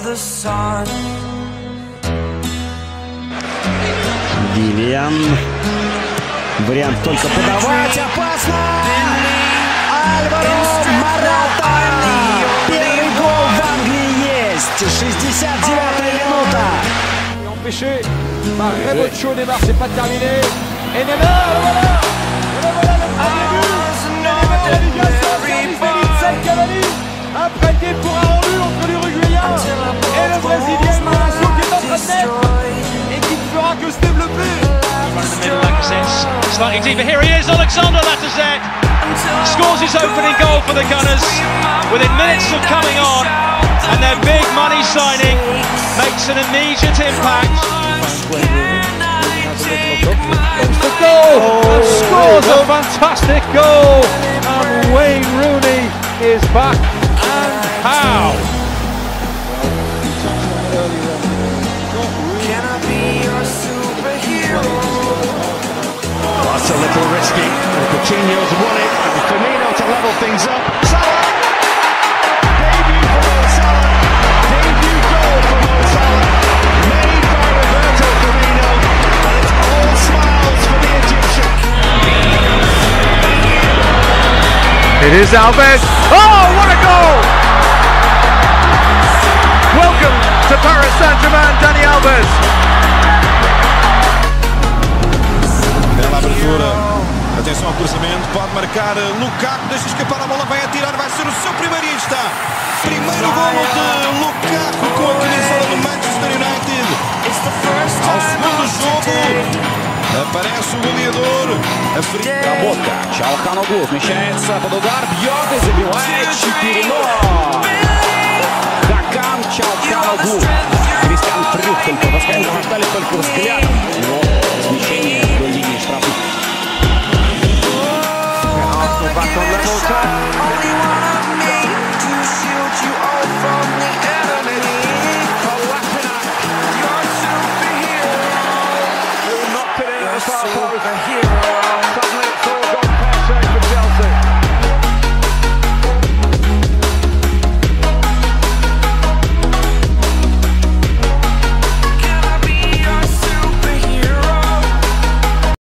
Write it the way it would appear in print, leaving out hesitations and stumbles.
Виллиан. Вариант только подавать. Опасно! Альваро Мората! Первый гол в Англии есть. 69-я минута. Empêché par Remocho, Neymar, c'est pas terminé. Et Neymar, voilà! Un prêté pour un rendu entre l'Uruguayen et le Brésilien Morasso qui est en train de naître et qui ne fera que se développer. Slightly deeper, here he is, Alexander Lacazette scores his opening goal for the Gunners within minutes of coming on, and their big money signing makes an immediate impact. The goal! And scores a fantastic goal! And Wayne Rooney is back, and how? That's a little risky. Coutinho's won it, and Firmino to level things up. Salah! Debut for Mo Salah. Debut goal for Mo Salah. Made by Roberto Firmino. And it's all smiles for the Egyptian. It is Alves. Oh, what a goal! Welcome to Paris Saint-Germain, Dani Alves. Bela abertura. Atenção ao cruzamento. Pode marcar Lukaku. Deixa escapar a bola. Vai atirar. Vai ser o seu primeiro e está. Primeiro golo de Lukaku com a camisola do Manchester United. Ao segundo jogo aparece o goleador. Работка. Чалханогlu вмещается под удар. Бьет.